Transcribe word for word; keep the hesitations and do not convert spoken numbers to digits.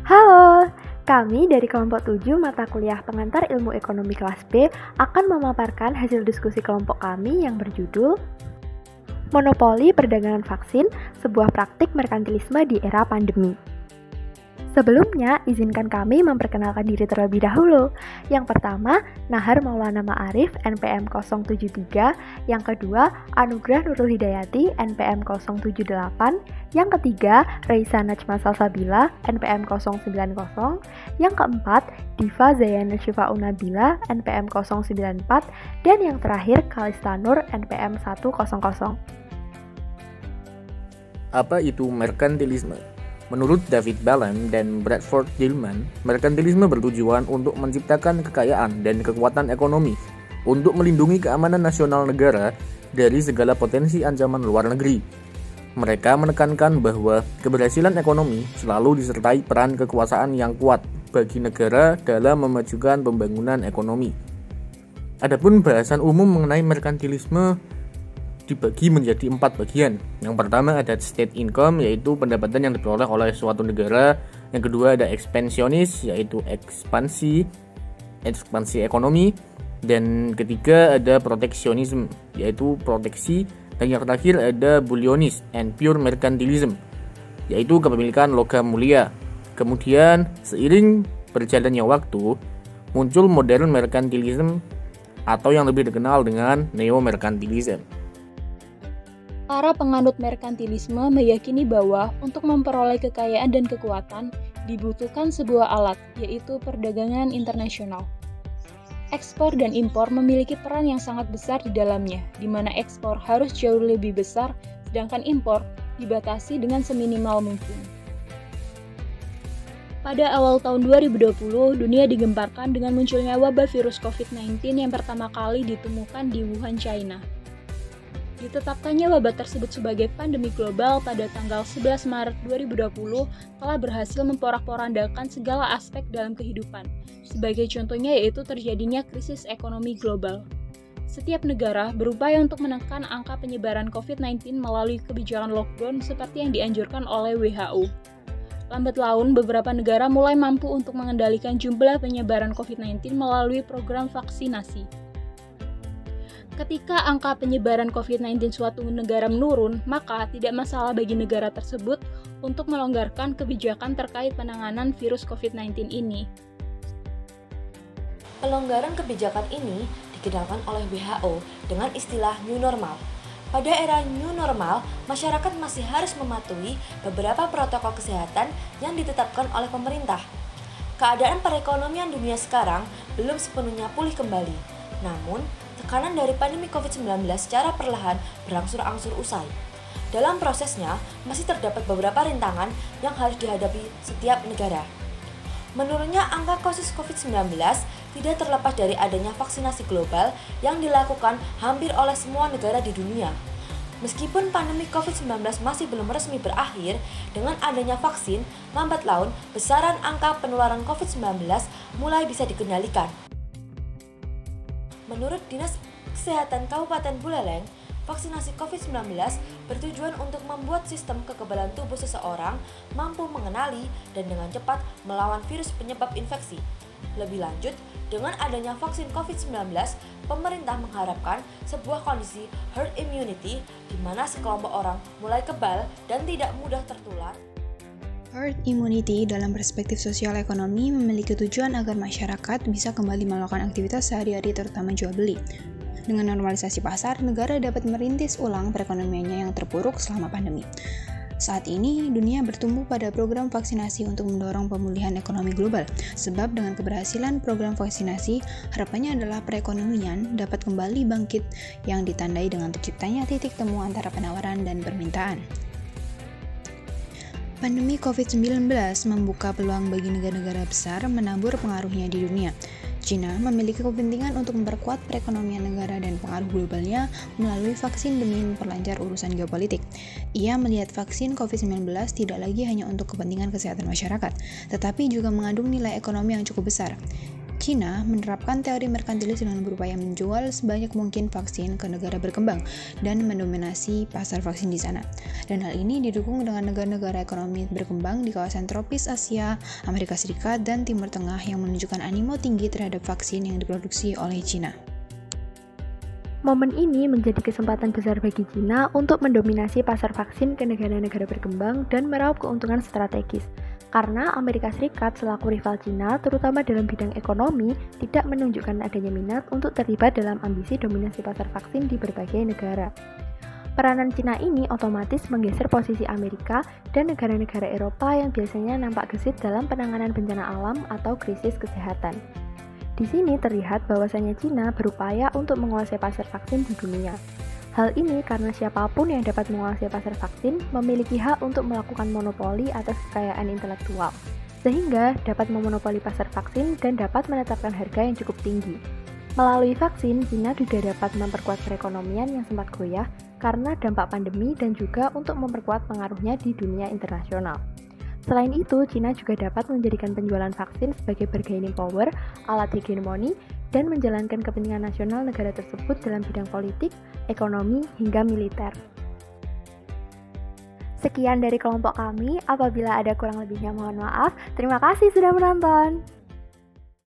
Halo, kami dari kelompok tujuh mata kuliah pengantar ilmu ekonomi kelas B akan memaparkan hasil diskusi kelompok kami yang berjudul Monopoli Perdagangan Vaksin, sebuah praktik merkantilisme di era pandemi. Sebelumnya, izinkan kami memperkenalkan diri terlebih dahulu. Yang pertama, Nahar Maulana Ma'arif, N P M nol tujuh tiga. Yang kedua, Anugrah Nurul Hidayati, N P M nol tujuh delapan. Yang ketiga, Reisa Najma Salsabila, N P M nol sembilan nol. Yang keempat, Diva Zayana Syifa'un Nabila, N P M nol sembilan empat. Dan yang terakhir, Kalista Nur, N P M seratus. Apa itu merkantilisme? Menurut David Balan dan Bradford Gilman, merkantilisme bertujuan untuk menciptakan kekayaan dan kekuatan ekonomi untuk melindungi keamanan nasional negara dari segala potensi ancaman luar negeri. Mereka menekankan bahwa keberhasilan ekonomi selalu disertai peran kekuasaan yang kuat bagi negara dalam memajukan pembangunan ekonomi. Adapun bahasan umum mengenai merkantilisme dibagi menjadi empat bagian. Yang pertama ada state income, yaitu pendapatan yang diperoleh oleh suatu negara. Yang kedua ada expansionis, yaitu ekspansi ekspansi ekonomi. Dan ketiga ada protectionism, yaitu proteksi. Dan yang terakhir ada bullionist and pure mercantilism, yaitu kepemilikan logam mulia. Kemudian seiring berjalannya waktu muncul modern mercantilism atau yang lebih dikenal dengan neo-mercantilism. Para penganut merkantilisme meyakini bahwa untuk memperoleh kekayaan dan kekuatan dibutuhkan sebuah alat, yaitu perdagangan internasional. Ekspor dan impor memiliki peran yang sangat besar di dalamnya, di mana ekspor harus jauh lebih besar, sedangkan impor dibatasi dengan seminimal mungkin. Pada awal tahun dua ribu dua puluh, dunia digemparkan dengan munculnya wabah virus covid sembilan belas yang pertama kali ditemukan di Wuhan, China. Ditetapkannya wabah tersebut sebagai pandemi global pada tanggal sebelas Maret dua ribu dua puluh telah berhasil memporak-porandakan segala aspek dalam kehidupan. Sebagai contohnya yaitu terjadinya krisis ekonomi global. Setiap negara berupaya untuk menekan angka penyebaran covid sembilan belas melalui kebijakan lockdown seperti yang dianjurkan oleh W H O. Lambat laun, beberapa negara mulai mampu untuk mengendalikan jumlah penyebaran covid sembilan belas melalui program vaksinasi. Ketika angka penyebaran covid sembilan belas suatu negara menurun, maka tidak masalah bagi negara tersebut untuk melonggarkan kebijakan terkait penanganan virus covid sembilan belas ini. Pelonggaran kebijakan ini dikenalkan oleh W H O dengan istilah new normal. Pada era new normal, masyarakat masih harus mematuhi beberapa protokol kesehatan yang ditetapkan oleh pemerintah. Keadaan perekonomian dunia sekarang belum sepenuhnya pulih kembali. Namun, tekanan dari pandemi covid sembilan belas secara perlahan berangsur-angsur usai. Dalam prosesnya, masih terdapat beberapa rintangan yang harus dihadapi setiap negara. Menurunnya angka kasus covid sembilan belas tidak terlepas dari adanya vaksinasi global yang dilakukan hampir oleh semua negara di dunia. Meskipun pandemi covid sembilan belas masih belum resmi berakhir, dengan adanya vaksin, lambat laun besaran angka penularan covid sembilan belas mulai bisa dikendalikan. Menurut Dinas Kesehatan Kabupaten Buleleng, vaksinasi covid sembilan belas bertujuan untuk membuat sistem kekebalan tubuh seseorang mampu mengenali dan dengan cepat melawan virus penyebab infeksi. Lebih lanjut, dengan adanya vaksin covid sembilan belas, pemerintah mengharapkan sebuah kondisi herd immunity di mana sekelompok orang mulai kebal dan tidak mudah tertular. Herd immunity dalam perspektif sosial ekonomi memiliki tujuan agar masyarakat bisa kembali melakukan aktivitas sehari-hari terutama jual beli. Dengan normalisasi pasar, negara dapat merintis ulang perekonomiannya yang terpuruk selama pandemi. Saat ini, dunia bertumbuh pada program vaksinasi untuk mendorong pemulihan ekonomi global. Sebab dengan keberhasilan program vaksinasi, harapannya adalah perekonomian dapat kembali bangkit yang ditandai dengan terciptanya titik temu antara penawaran dan permintaan. Pandemi covid sembilan belas membuka peluang bagi negara-negara besar menabur pengaruhnya di dunia. China memiliki kepentingan untuk memperkuat perekonomian negara dan pengaruh globalnya melalui vaksin demi memperlancar urusan geopolitik. Ia melihat vaksin covid sembilan belas tidak lagi hanya untuk kepentingan kesehatan masyarakat, tetapi juga mengandung nilai ekonomi yang cukup besar. China menerapkan teori merkantilis dengan berupaya menjual sebanyak mungkin vaksin ke negara berkembang dan mendominasi pasar vaksin di sana. Dan hal ini didukung dengan negara-negara ekonomi berkembang di kawasan tropis Asia, Amerika Serikat, dan Timur Tengah yang menunjukkan animo tinggi terhadap vaksin yang diproduksi oleh China. Momen ini menjadi kesempatan besar bagi China untuk mendominasi pasar vaksin ke negara-negara berkembang dan meraup keuntungan strategis. Karena Amerika Serikat selaku rival China, terutama dalam bidang ekonomi, tidak menunjukkan adanya minat untuk terlibat dalam ambisi dominasi pasar vaksin di berbagai negara. Peranan China ini otomatis menggeser posisi Amerika dan negara-negara Eropa yang biasanya nampak gesit dalam penanganan bencana alam atau krisis kesehatan. Di sini terlihat bahwasannya China berupaya untuk menguasai pasar vaksin di dunia. Hal ini karena siapapun yang dapat menguasai pasar vaksin memiliki hak untuk melakukan monopoli atas kekayaan intelektual, sehingga dapat memonopoli pasar vaksin dan dapat menetapkan harga yang cukup tinggi. Melalui vaksin, China juga dapat memperkuat perekonomian yang sempat goyah karena dampak pandemi dan juga untuk memperkuat pengaruhnya di dunia internasional. Selain itu, China juga dapat menjadikan penjualan vaksin sebagai bargaining power, alat hegemoni, dan menjalankan kepentingan nasional negara tersebut dalam bidang politik, ekonomi, hingga militer. Sekian dari kelompok kami, apabila ada kurang lebihnya mohon maaf. Terima kasih sudah menonton.